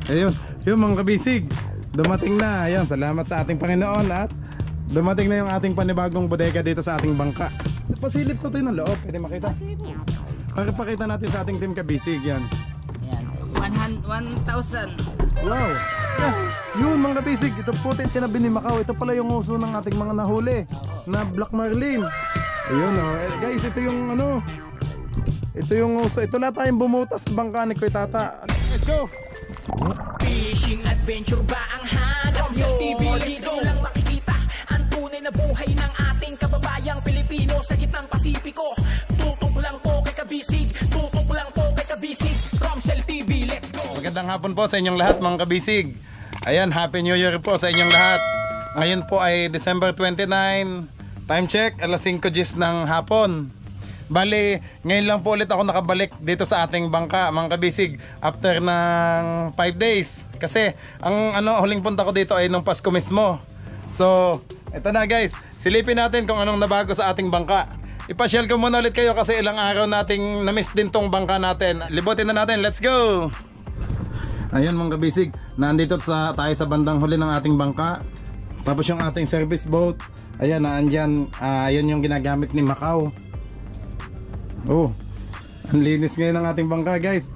Ayun, yung mga kabisig, dumating na. Ayun, salamat sa ating Panginoon at dumating na yung ating panibagong bodega dito sa ating bangka. Pasilip ko tayo ng loob, pwede makita? Para pakita natin sa ating team kabisig yan. Yan, 1,000. Wow! Yeah, yun mga kabisig, ito po tayo tinabi ni Macau. Ito pala yung uso ng ating mga nahuli na Black Marlin. Ayun guys, ito yung ano, ito yung uso. Ito na tayong bumutas sa bangka ni Kuya Tata. Let's go! Fishing adventure ba ang hanap nyo? Dito lang makikita ang tunay na buhay ng ating kababayang Pilipino sa gitnang Pasipiko. Tutok lang po kay kabisig, tutok lang po kay kabisig. Romsel TV, let's go! Magandang hapon po sa inyong lahat mga kabisig. Ayan, Happy New Year po sa inyong lahat. Ngayon po ay December 29. Time check, alas 5 Gs ng hapon. Bali, ngayon lang po ulit ako nakabalik dito sa ating bangka mga kabisig after ng 5 days. Kasi ang huling punta ko dito ay nung Pasko mismo. So, eto na guys, silipin natin kung anong nabago sa ating bangka. Ipasyal ko muna ulit kayo kasi ilang araw nating na-miss din tong bangka natin. Libutin na natin, let's go! Ayun mga kabisig, nandito tayo sa bandang huli ng ating bangka. Tapos yung ating service boat, ayan, naandyan, ayun yung ginagamit ni Macau. Oh, ang linis ngayon ng ating bangka guys.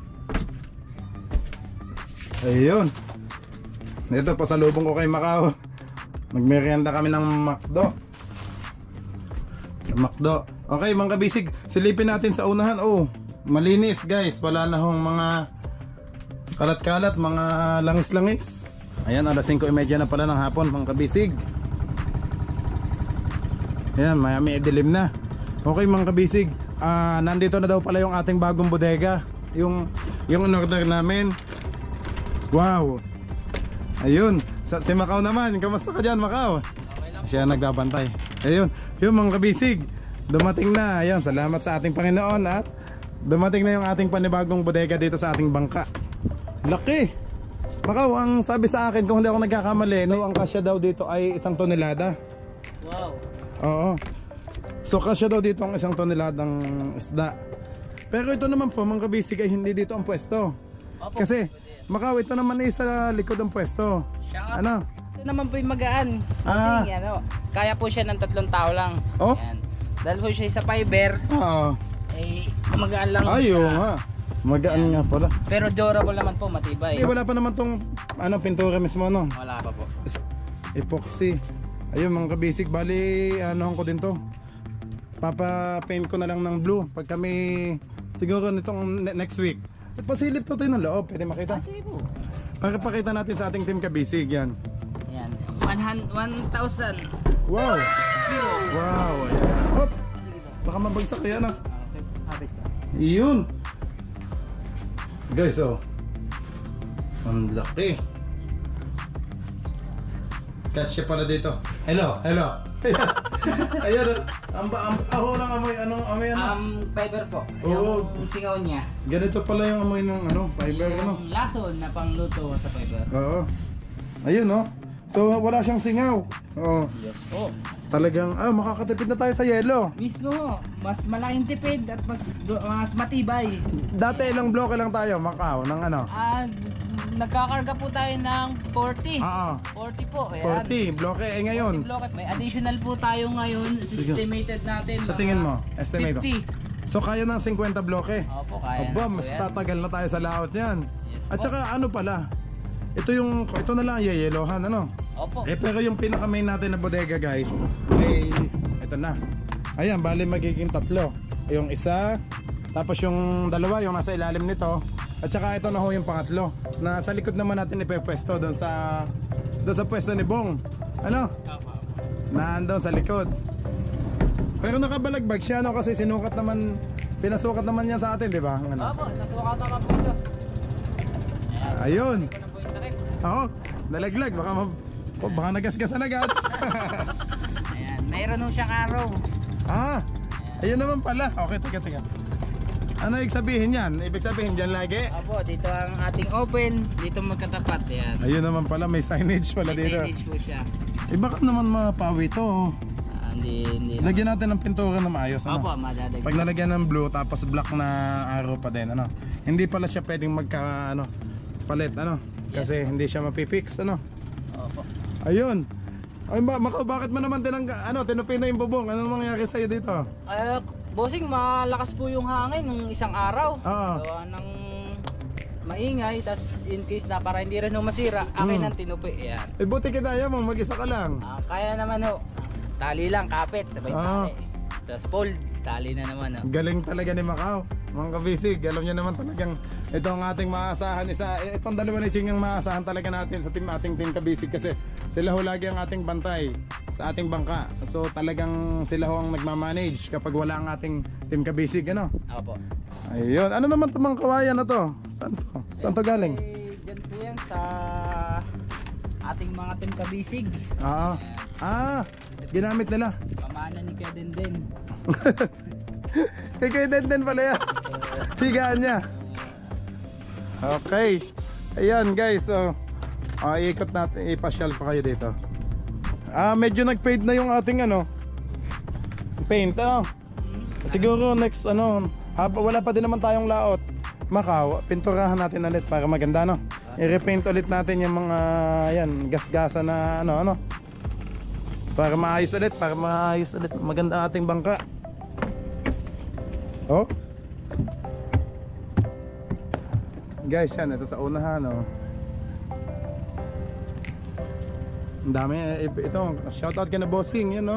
Ayun. Dito, pasalubong ko kay Macau. Nagmerienda kami ng McDo. Sa McDo. Okay mga kabisig, silipin natin sa unahan. Oh, malinis guys. Wala na hong mga kalat-kalat, mga langis-langis. Ayan, alas 5:30 na pala ng hapon mga kabisig. Ayan, may dilim na. Okay mga kabisig, nandito na daw pala yung ating bagong bodega. Yung in-order namin. Wow. Ayun, si Macau naman. Kamusta ka dyan Macau? Okay lang. Siya nagbabantay. Ayun, yung mga kabisig, dumating na. Ayan, salamat sa ating Panginoon at dumating na yung ating panibagong bodega dito sa ating bangka. Laki. Macau, ang sabi sa akin, kung hindi ako nagkakamali, no, ang kasya daw dito ay 1 tonelada. Wow. Oo. So kasya daw dito ang 1 toneladang isda. Pero ito naman po mga kabisig ay hindi dito ang pwesto. Opo. Kasi Macau, ito naman ay sa likod ang pwesto. Ano? Ito naman po yung magaan. Ah. Kasi kaya po siya ng 3 tao lang. Oh? Yan. Dahil po siya sa fiber, Oo. magaan lang. Ay, oo siya. nga. Magaan nga pala. Pero durable naman po, matibay. Wala pa naman tong pintura mismo, no? Wala pa po. Epoxy. Ayun mga kabisig, bali ko din to. Papa-paint ko na lang ng blue pag kami siguro nitong next week. Pasilip ko tayo ng loob, pwede makita? Sige po. Para pakita natin sa ating team kabisig yan. Yan. 1,000. Wow! Kilos. Wow! Ayan. Hop! Sige po. Baka mabagsak yan ah. Habit ka. Yun! Guys, oh. Ang laki. Kasya pala dito. Hello, hello. Ayan, ang aho ng amoy, anong amoy Fiber po. Oo. Yung singaw niya. Ganito pala yung amoy ng fiber, Yung lason na pangluto sa fiber. Oo. Ayun, no? So, wala siyang singaw. Oo. Yes po. Talagang, makakatipid na tayo sa yelo. Mismo, mas malaking tipid at mas matibay. Dati ilang bloke lang tayo, Macau, ng ano? Nagkakarga po tayo ng 40. Oo. 40 po. Ayan. 40 bloke, ngayon. 40 block. May additional po tayo ngayon. Estimated natin. Sa tingin mo, estimate mo? 50. So, kaya ng 50 bloke. Opo, kaya Aba, na po mas yan. tatagal na tayo sa laot yan. Yes At po. saka pala, ito na lang yeyelohan, ano? Opo. Pero yung pinaka-main natin na bodega guys, ay ito na. Ayan, bali magiging 3. Yung isa, tapos yung 2 yung nasa ilalim nito, at saka ito na ho yung pangatlo. Na sa likod naman natin ipepwesto doon sa pwesto ni Bong. Ano? Opo. Nandun sa likod. Pero nakabalagbag siya, no? Kasi pinasukat naman niya sa atin, di ba? Ano? Opo, nasukat naman po ito. Ayun. Ito na po yung takip. Oo, nalaglag. Baka nagasgasan agad. Ayan, mayroon nung siyang araw. Ayun naman pala. Okay, teka. Ano ibig sabihin yan? Ibig sabihin dyan lagi? Opo, dito ang ating open, dito magkatapat. Yan. Ayun naman pala, may signage pala May dito. signage po siya. Baka naman mapawi to. Hindi lang. Lagyan natin ng pintura na maayos. Ano? Opo, madadagdag. Pag nalagyan ng blue, tapos black na arrow pa din. Ano? Hindi pala siya pwedeng palit. Ano? Kasi hindi siya mapipix, ano? Opo. Ayun. Ay, Makaw, bakit mo naman tinupin na yung bubong? Anong mangyari sa'yo dito? Bossing, malakas po yung hangin ng isang araw. Oo. Gawa ng maingay, tas in case na para hindi rin ho masira, akin ang tinupi. Yan. Eh, buti kinaya mo, mag-isa ka lang. Kaya naman ho. Tali lang, kapit, sabay tali. Tapos fold, tali na naman ho. Galing talaga ni Makaw. Mga kabisig, alam niya naman talagang ito ang ating maasahan. Itong dalawa ni Ching ang maasahan talaga natin sa ating team kabisig kasi sila ho lagi ang ating bantay sa ating bangka. So talagang sila ho ang nagmamanage kapag wala ang ating team kabisig, ano? Opo. Ayun, ano naman itong mga kawayan na to? Saan to? Saan to galing? Diyan po yan sa ating mga team kabisig. Oo. Ginamit nila. Pamana ni Kedenden. Kay Denden pala yan. Higaan niya. Okay. Ayan guys, so ikot natin, ipasyal pa kayo dito. Medyo nag-fade na yung ating paint, siguro next wala pa din naman tayong laot. Makaw, pinturahan natin ulit para maganda, no? I-repaint ulit natin yung mga gas-gasa na para maayos ulit, maganda ating bangka. Oh. Guys, yan, ito sa unahan, ang dami, ito, shoutout ka na bossing, yun,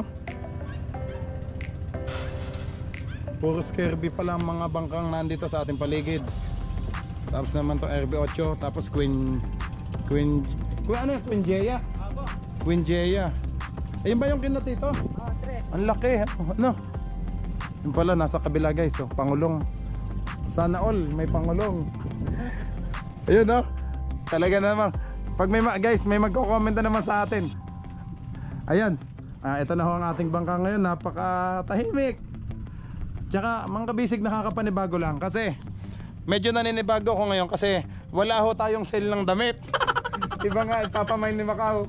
puro Kirby pa lang mga bangkang nandito sa ating paligid. Tapos naman to RB8, tapos Queen Jeya? Queen Jeya. Ayun ba yung kinatito? Ang laki, Yung pala, nasa kabila guys, pangulong. Sana all, may pangulong. Ayun, talaga naman. Pag guys, may magko-comment na naman sa atin. Ayan, ito na ho ang ating bangka ngayon, napakatahimik. Tsaka mga kabisig, nakakapanibago lang kasi medyo naninibago ko ngayon kasi wala ho tayong sale ng damit. Iba nga, ipapamain ni Makaw.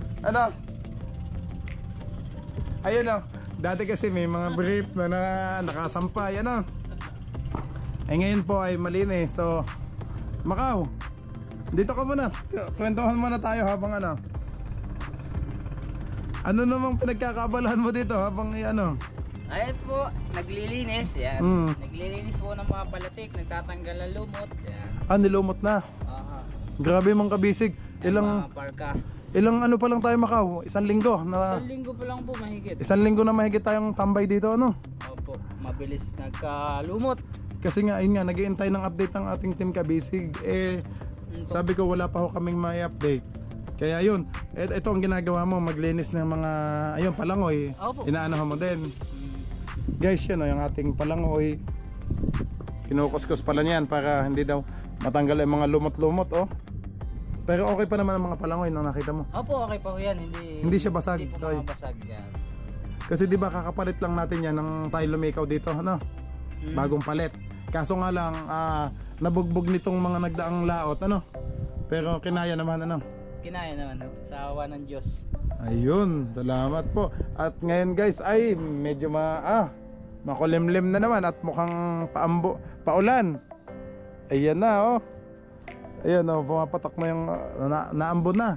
Ayun, dati kasi may mga brief na nakasampay, ngayon po ay malinis. So Makaw, dito ka muna, kwentuhan muna tayo habang ano namang pinagkakaabalahan mo dito habang Ayun po, naglilinis. Yan. Naglilinis po ng mga palatik, nagtatanggal ng lumot. Yan. Nilumot na. Grabe mga kabisig. Mga parka. Ilang pa lang tayo Makaw? Isang linggo na. Isang linggo pa lang po mahigit. Isang linggo na mahigit tayong tambay dito, Opo, mabilis nagkalumot. Kasi nga, ayun nga, nag-iintay ng update ng ating team kabisig. Sabi ko wala pa ho kaming may update. Kaya yun, ito ang ginagawa mo, maglinis ng mga, palangoy. Opo. Inaano mo din. Guys, yan yung ating palangoy. Kinukuskus pala niyan para hindi daw matanggal yung mga lumot-lumot, Pero okay pa naman ang mga palangoy na nakita mo. Opo, okay pa yan. Hindi siya basag. Hindi po mabasag yan. Kasi di ba kakapalit lang natin yan nang tayo lumikaw dito, bagong palit. Kaso nga lang, nabugbog nitong mga nagdaang laot, Pero kinaya naman, Kinaya naman, sa awa ng Diyos. Ayun, salamat po. At ngayon guys, ay medyo makulimlim na naman at mukhang paulan. Ayan na, Ayan, pumapatak na yung naambon na.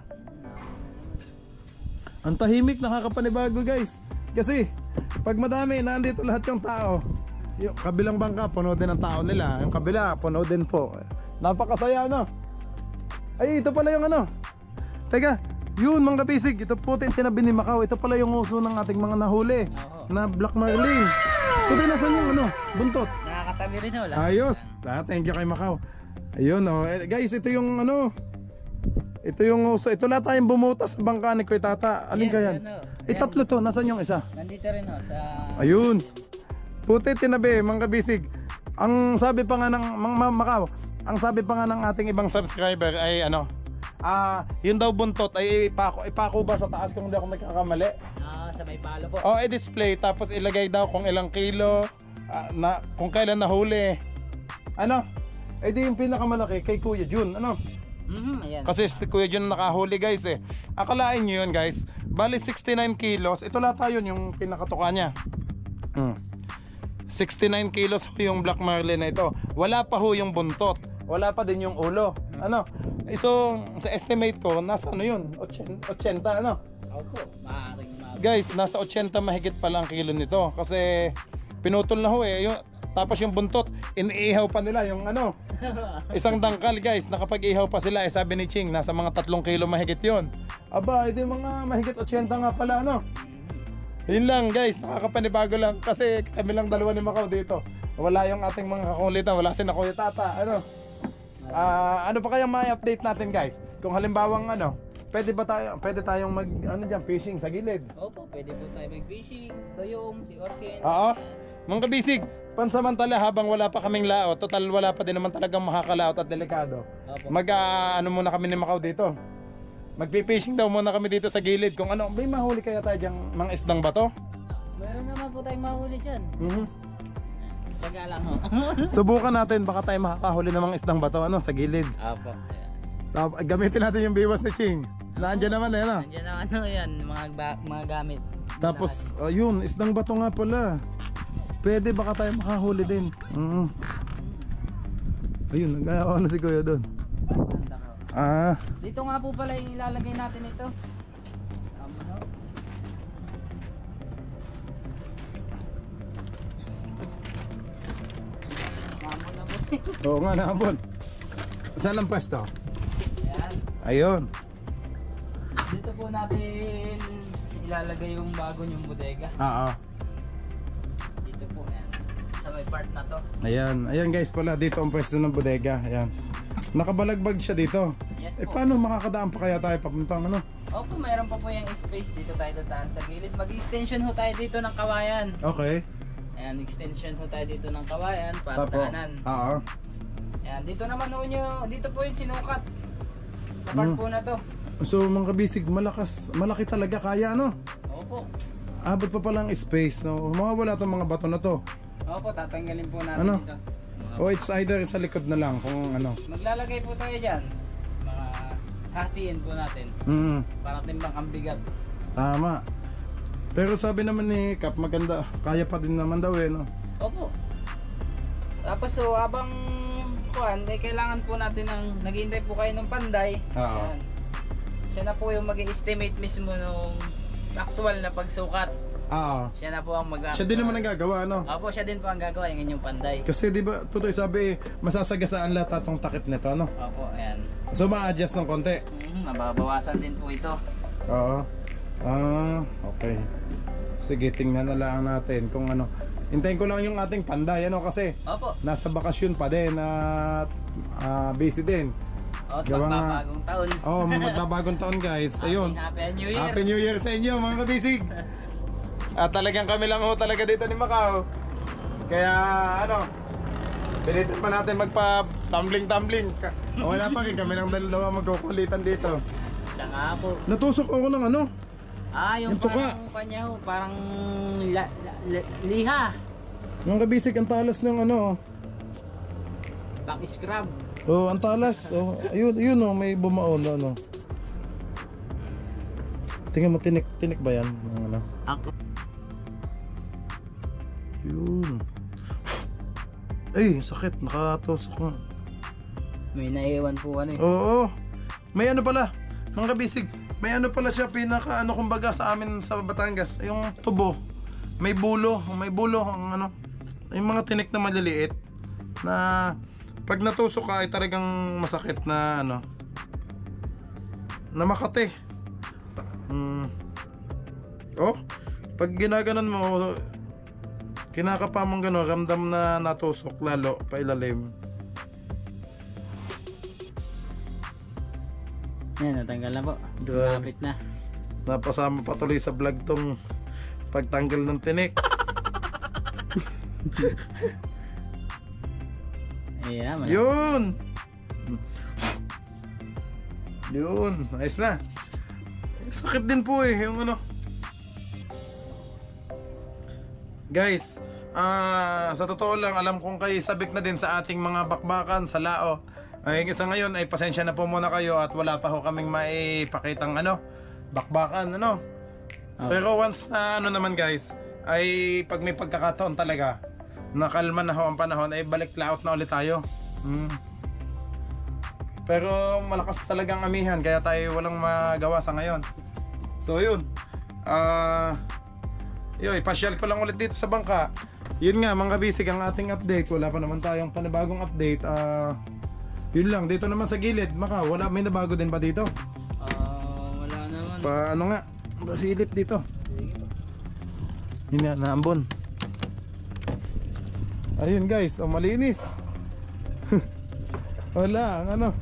Ang tahimik, nakakapanibago guys. Kasi pag madami, nandito lahat yung tao. Yung kabilang bangka, puno din ang tao nila. Yung kabila, puno din po. Napakasaya, Ay, ito pala yung Teka, yun mga kabisig, ito po tinabi ni Makaw. Ito pala yung uso ng ating mga nahuli na Black Marlin. Ito nasan yung buntot. Nakakatabi rin wala. Ayos, thank you kay Makaw. Ayun, guys, ito yung ito yung uso. Ito lahat tayong bumutas sa bangka ni Kuya Tata. Alin kaya? Tatlo to, nasan yung isa? Nandito rin sa... Ayun. Puti tinabi, mga kabisig. Ang sabi pa nga ng Makaw, ang sabi pa nga ng ating ibang subscriber ay yun daw buntot ay ipako ba sa taas kung hindi ako magkakamali? Sa may palo po. I-display tapos ilagay daw kung ilang kilo, kung kailan nahuli. Di yung pinakamalaki kay Kuya Jun, Ayan. Kasi si Kuya Jun nakahuli guys Akalain nyo yun guys, bali 69 kilos. Ito lahat tayo yung pinakatuka niya. 69 kilos yung Black Marlin na ito. Wala pa ho yung buntot. Wala pa din yung ulo. So, sa estimate ko, nasa ano yun? 80, ano? Opo, maaaring maabot. Guys, nasa 80 mahigit pala ang kilo nito. Kasi pinutol na ho eh. Tapos yung buntot, iniihaw pa nila yung ano. Isang dangkal guys, nakapag-ihaw pa sila. Sabi ni Ching, nasa mga 3 kilo mahigit yon. Aba, edi mga mahigit 80 nga pala ano. Yun lang guys, nakakapanibago lang. Kasi kami lang dalawa ni Macau dito. Wala yung ating mga kakulitan, wala si Kuya Tata. Ano? Ano pa kayang ma-update natin guys? Kung halimbawang ano, pwede tayong mag ano diyan, fishing sa gilid. Opo, pwede po tayo mag-fishing, doyong, si Orkin. Oo. Mga kabisig, pansamantala habang wala pa kaming laot, total wala pa din naman talagang makakalaot at delikado. Opo. Ano muna kami ni Macau dito. Magpi-fishing daw muna kami dito sa gilid. Kung ano, may mahuli kaya tayo diyang mga isdang bato? Meron naman po tayong mahuli dyan. Tsaga lang ho. Subukan natin, baka tayo makakahuli ng mga isdang bato ano, sa gilid. Opo. Gamitin natin yung biwas ni Ching. Nandiyan naman eh, no? Nandiyan naman ho yan, mga gamit. Tapos, ayun, isdang bato nga pala. Pwede baka tayo makahuli din. Ayun, nag-aawa na si Kuya doon. Ganda ko. Dito nga po pala yung ilalagay natin ito. Ano? Mamon na po siya. Oo nga, naabot. Saan ang pwesto? Ayan. Ayun. Dito po natin ilalagay yung bago nyong bodega. Oo. Dito po yan. Sa may part na to. Ayan, ayan guys pala, dito ang pwesto ng bodega. Ayan. Nakabalagbag siya dito. Yes Eh po. paano makakadaan pa kaya tayo papuntang ano? Opo, mayroon pa po yung space dito tayo dadaan sa gilid. Mag-extension ho tayo dito ng kawayan. Okay. Ayan, extension ho tayo dito ng kawayan para daanan. Oo. Ayan, dito naman ho nyo, dito po yung sinukat. Sa part po na to. So mga kabisig, malaki talaga kaya ano? Opo. Abot pa palang space, no? Mawawala tong mga bato na to. Opo, tatanggalin po natin Ano? dito. O it's either sa likod na lang kung ano. Maglalagay po tayo dyan. Mga hatiin po natin. Para timbang ang bigat. Tama. Pero sabi naman ni Kap, maganda, kaya pa din naman daw eh, no? Opo. Tapos so, habang kuhan, eh, kailangan po natin ng, naghihintay po kayo ng panday. Oo. Ayan. Siya na po yung mag-estimate mismo nung actual na pagsukat. Oo. Siya na po ang Siya din naman ang gagawa, no? Opo, siya din po ang gagawa yung inyong panday. Kasi di ba, tutoy sabi, masasagasaan lahat atong takip nito, no? Opo, ayan. So ma-adjust ng konti. Mababawasan din po ito. Oo. Okay. Sige, tingnan na lang natin kung ano. Hintayin ko lang yung ating panday, ano, kasi Opo. nasa bakasyon pa din at busy din. At Gawa nga- magbabagong taon. Magbabagong taon guys. Ayun. Happy New Year. Happy New Year sa inyo mga kabisig. At talagang kami lang ho talaga dito ni Macau. Kaya ano, pilitin pa natin magpa-tumbling. Wala pa rin, kami lang dalawa magkukulitan dito. Siya nga po. Natusok ako ng ano. Yung Yung tuka. parang kanya ho, parang liha. Mga kabisig, ang talas ng ano. Back scrub. Oh, ang talas. Oh, ayun oh, may bumaon ano. Tingnan mo, tinik ba yan? Ano? Ako. Yun. Ay, sakit. Nakatusok na. May naiwan po ano eh. Oo. May ano pala. Mga kabisig, may ano pala siya pinaka ano kumbaga sa amin sa Batangas. Yung tubo. May bulo ang ano. Yung mga tinik na maliliit na pag natusok ka ay talagang masakit na ano. Na makate. Oh, pag ginaganon mo, kinakapa mong gano'n, ramdam na natusok lalo, pailalim. Yan, natanggal na po. Grabe. Lapit na. Napasama pa tuloy sa vlog tong pagtanggal ng tinik. Ayan, Yun, ayos na. Sakit din po eh, yung ano. Guys, sa totoo lang, alam kong kayo sabik na din sa ating mga bakbakan sa lao. Ay isa ngayon ay pasensya na po muna kayo at wala pa ho kaming maipakitang ano, bakbakan ano. Pero once na ano naman guys, ay pag may pagkakataon talaga, nakalma na ho ang panahon, ay balik laot na ulit tayo. Pero malakas talagang amihan kaya tayo walang magawa sa ngayon. So yun. Yun, ipasyal ko lang ulit dito sa bangka. Yun nga mga kabisig ang ating update. Wala pa naman tayong panibagong update. Yun lang, dito naman sa gilid. Maka, wala, may nabago din ba dito? Wala naman. Ano nga, basilip dito. Yun nga, naambon. Ayun guys, malinis. Wala, ang ano.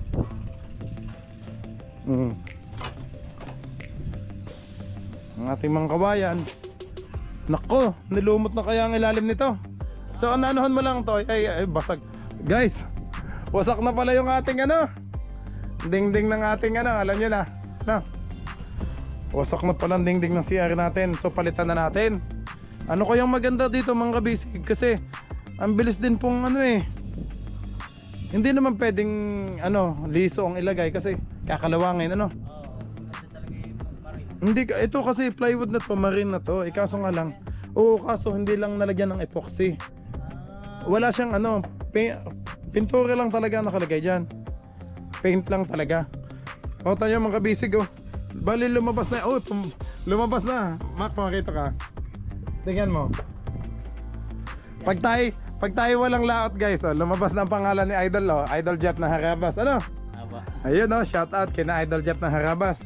Ang ating mga kabayan. Nako, nilumot na kaya ang ilalim nito. So ananuhan mo lang to. Ay basag. Guys, wasak na pala yung ating ano. Dingding ng ating ano, alam nyo na. No? Wasak na pala ang dingding ng CR natin. So palitan na natin. Ano kayang maganda dito mga kabisig? Kasi ang bilis din pong ano eh. Hindi naman pwedeng ano, liso ang ilagay kasi kakalawangin ano. Hindi, ito kasi plywood na to, marine na to. Kaso nga lang, kaso hindi lang nalagyan ng epoxy. Wala siyang ano, pintura lang talaga nakalagay dyan. Paint lang talaga. O tayo mga kabisig oh. Bali lumabas na, lumabas na. Mark, makita ka. Tingnan mo. Pag tayo walang laot guys, lumabas na ang pangalan ni Idol Idol Jeff na Harabas. Ano? Ayun shout out kina Idol Jeff na Harabas.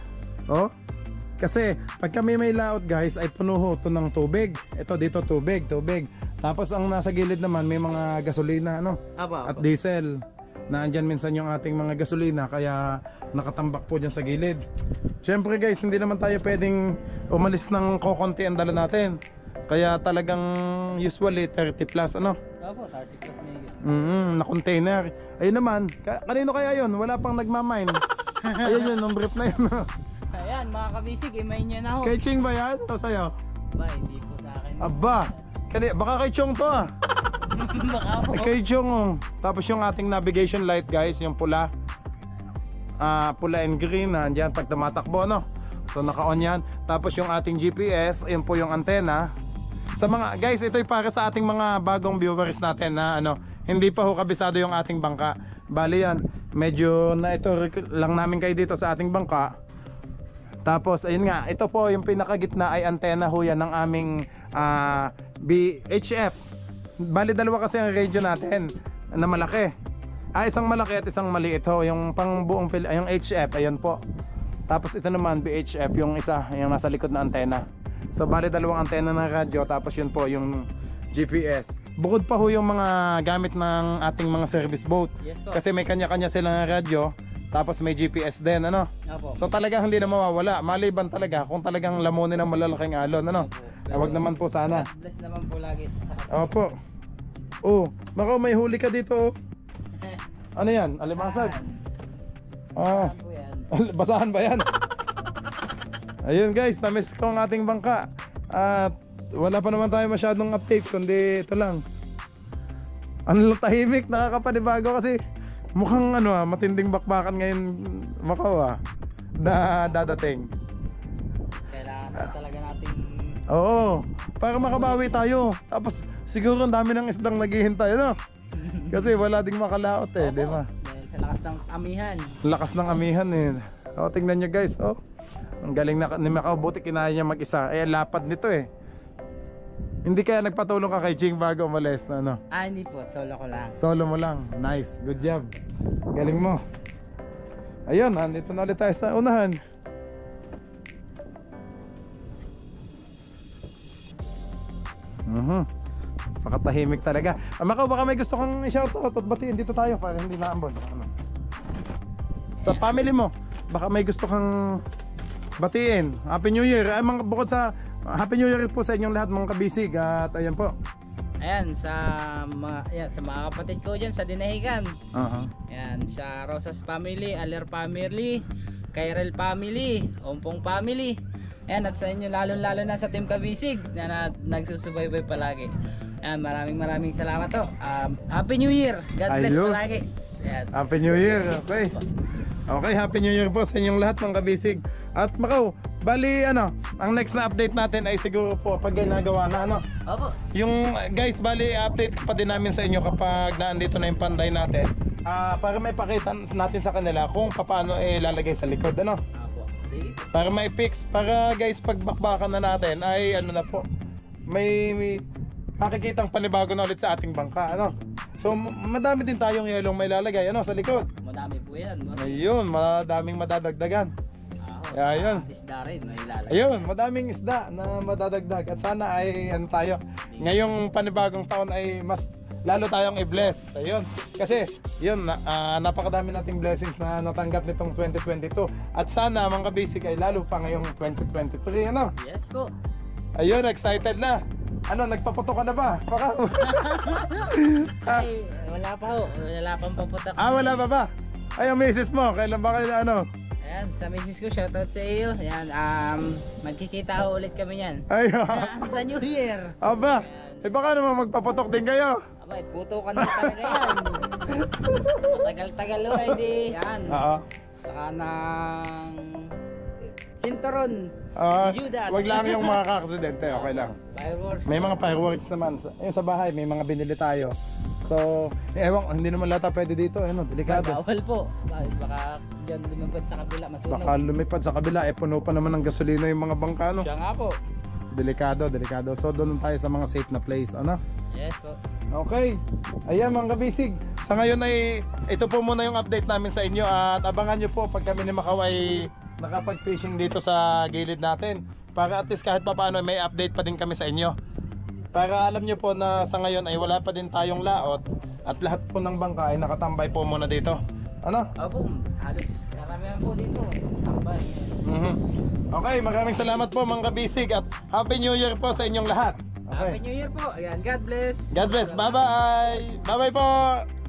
Kasi pag kami may laot guys ay puno to ng tubig. Ito dito tubig. Tapos ang nasa gilid naman may mga gasolina at diesel. Naandyan minsan yung ating mga gasolina kaya nakatambak po dyan sa gilid. Syempre guys, hindi naman tayo pwedeng umalis ng kokonti ang dala natin. Kaya talagang usually 30 plus 30 plus maybe. Na container. Ayun naman, kanino kaya yun? Wala pang nagmamine. Ayun yun, ang brief na yun. Ayan mga kabisig, imayin nyo na ho. Kay Ching ba yan? O sa'yo? Ba, hindi po sa akin. Aba, baka kay Chong to Baka po. Kay Chong Tapos yung ating navigation light guys, yung pula pula and green, andyan pag tumatakbo so naka-on yan. Tapos yung ating GPS, yun po yung antena. Sa mga guys, ito'y para sa ating mga bagong viewers natin na hindi pa ho kabisado yung ating bangka. Bali yan, medyo na ito lang namin kayo dito sa ating bangka. Tapos ayun nga, ito po yung pinakagitna ay antena ho yan ng aming VHF. Bali dalawa kasi ang radio natin na malaki. Isang malaki at isang maliit ho. Yung pang buong yung HF, ayun po. Tapos ito naman VHF, yung isa, yung nasa likod na antena. So bali dalawang antena ng radyo. Tapos yun po yung GPS. Bukod pa ho yung mga gamit ng ating mga service boat. Yes po. Kasi may kanya-kanya silang radyo. Tapos may GPS din So talagang hindi na mawawala. Maliban talaga kung talagang lamunin ng malalaking alon Wag naman po sana. Bless naman po lagi. Opo. Baka may huli ka dito. Ano yan? Alimasag? Saan po yan? Basahan ba yan? Ayun guys, na-miss ko ang ating bangka. At wala pa naman tayo masyadong update kundi ito lang. Ano lang tahimik, nakakapanibago kasi mukhang matinding bakbakan ngayon Macau na dadating. Kailangan talaga natin. Oo, para makabawi tayo. Tapos siguro ang dami ng isdang naghihintay kasi wala ding makalaot di ba? Dahil sa lakas ng amihan. Lakas ng amihan tingnan nyo guys ang galing ni Macau, buti kinaya niya mag-isa. Lapad nito Hindi kaya nagpatulong ka kay Ching bago umalis Hindi po, solo ko lang. Solo mo lang, nice, good job. Galing mo. Ayun, andito na ulit tayo sa unahan. Pakatahimik talaga. Macau, baka may gusto kang i-shoutout at batiin dito tayo para hindi naambon. Sa family mo, baka may gusto kang batiin. Happy New Year. Bukod sa Happy New Year po sa inyong lahat mga kabisig. At ayan po. Ayan, sa mga kapatid ko dyan sa Dinahican. Ayan, sa Rosas family, Aler family, Kairel family, Ompong family. Ayan, at sa inyo lalo na sa Team Kabisig na nagsusubaybay palagi. Ayan, maraming salamat to. Happy New Year. God bless palagi. Ayan. Happy New Year. Okay, Happy New Year po sa inyong lahat mga kabisig. At Macau, bali ang next na update natin ay siguro po pag ginagawa na Opo. Yung guys, bali update pa din namin sa inyo kapag naandito na yung panday natin. para may pakita natin sa kanila kung paano ilalagay sa likod, ano? Apo. Sige. Para may fix, para guys pagbakbakan na natin ay ano na po, may makikitang panibago na ulit sa ating bangka, ano? So madami din tayong yelong may lalagay, ano, sa likod. Madami po yan. Ayun, madaming madadagdagan. Ayun. Isda rin, may ilalagay. Ayun, madaming isda na madadagdag. At sana ay ano tayo, ngayong panibagong taon ay mas lalo tayong i-bless. Ayun. Kasi yun, napakadami nating blessings na natanggap nitong 2022. At sana mga kabisig ay lalo pa ngayong 2023, ano? Yes po. Ayun, excited na. Ano, nagpaputo ka na ba? Baka. Ay, wala pa ho. Wala pang paputak. Wala pa ba? Ay, ang misis mo, kailan ba kayo ano? Ayan, sa misis ko, shoutout sa iyo. Ayan, magkikita ho ulit kami yan. Ay, Sa New Year. aba, baka naman magpaputok din kayo. Abay, puto ka na talaga yan. Matagal-tagal ho, hindi. Yan. Oo. Saka ng Sinturon. Judas. Wag lang yung mga kakaksidente, okay lang. Fireworks. May mga fireworks naman. Ayun sa bahay, may mga binili tayo. So, ewan, hindi naman lahat pwede dito, ano, delikado. Bawal po. Baka dyan lumipad sa kabila, masunog. Baka lumipad sa kabila, puno pa naman ng gasolina yung mga bangka, no? Siya nga po. Delikado, delikado. So, doon tayo sa mga safe na place, ano? Yes po. Okay. Ayan mga kabisig. Sa ngayon ay ito po muna yung update namin sa inyo at abangan nyo po pag kami ni Macau ay nakapag-fishing dito sa gilid natin. Para at least kahit pa paano may update pa din kami sa inyo. Para alam nyo po na sa ngayon ay wala pa din tayong laot at lahat po ng bangka ay nakatambay po muna dito. Ano? Opo, halos karamihan po dito. Tambay. Okay, maraming salamat po mga kabisig at Happy New Year po sa inyong lahat. Happy New Year po. Ayan, God bless. God bless. Bye-bye. Bye-bye po.